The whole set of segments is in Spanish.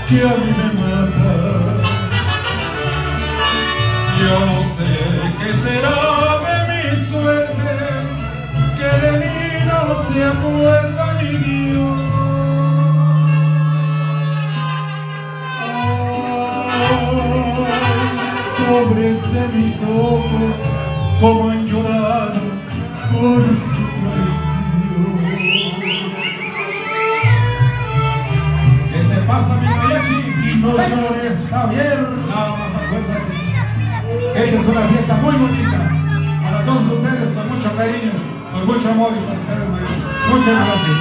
que a mí me mata. Yo no sé qué será de mi suerte, que de mí no se acuerda ni Dios. Pobres de mis ojos, como han llorado por su traición. ¿Qué te pasa, mi mariachi? Y no llores, Javier. Nada más acuérdate. Esta es una fiesta muy bonita para todos ustedes, con mucho cariño, con mucho amor y para ustedes, mariachi. Muchas gracias.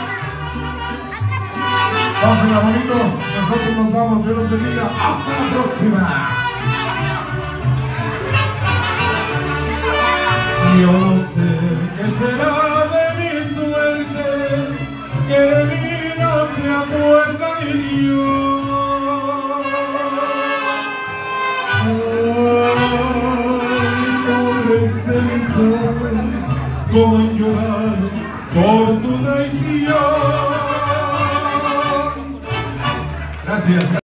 Pásenla bonito. Nosotros nos vamos. Dios los bendiga. Hasta la próxima. Yo no sé qué será de mi suerte, que de mí no se acuerda ni Dios. Ay, pobres de mis ojos, como han llorado por tu traición. Gracias.